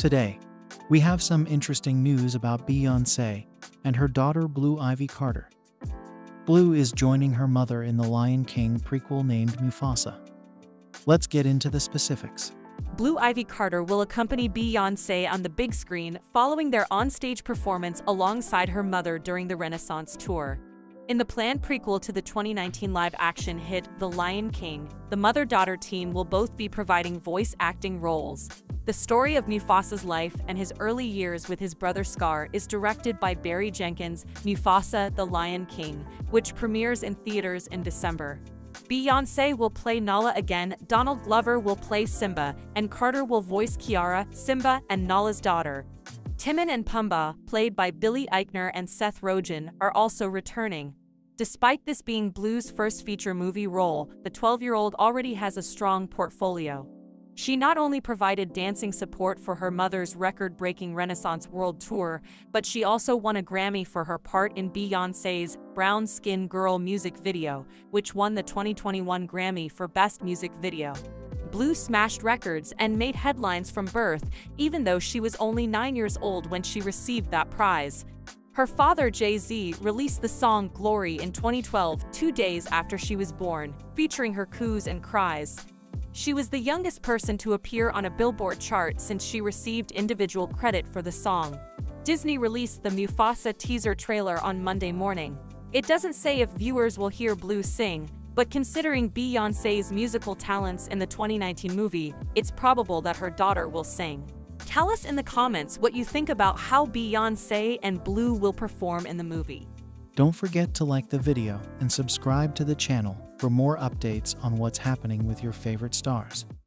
Today, we have some interesting news about Beyoncé and her daughter Blue Ivy Carter. Blue is joining her mother in the Lion King prequel named Mufasa. Let's get into the specifics. Blue Ivy Carter will accompany Beyoncé on the big screen following their onstage performance alongside her mother during the Renaissance tour. In the planned prequel to the 2019 live-action hit The Lion King, the mother-daughter team will both be providing voice acting roles. The story of Mufasa's life and his early years with his brother Scar is directed by Barry Jenkins' Mufasa: The Lion King, which premieres in theaters in December. Beyoncé will play Nala again, Donald Glover will play Simba, and Carter will voice Kiara, Simba, and Nala's daughter. Timon and Pumbaa, played by Billy Eichner and Seth Rogen, are also returning. Despite this being Blue's first feature movie role, the 12-year-old already has a strong portfolio. She not only provided dancing support for her mother's record-breaking Renaissance World Tour, but she also won a Grammy for her part in Beyoncé's Brown Skin Girl music video, which won the 2021 Grammy for Best Music Video. Blue smashed records and made headlines from birth, even though she was only 9 years old when she received that prize. Her father, Jay-Z, released the song Glory in 2012, 2 days after she was born, featuring her coos and cries. She was the youngest person to appear on a Billboard chart since she received individual credit for the song. Disney released the Mufasa teaser trailer on Monday morning. It doesn't say if viewers will hear Blue sing, but considering Beyoncé's musical talents in the 2019 movie, it's probable that her daughter will sing. Tell us in the comments what you think about how Beyoncé and Blue will perform in the movie. Don't forget to like the video and subscribe to the channel for more updates on what's happening with your favorite stars.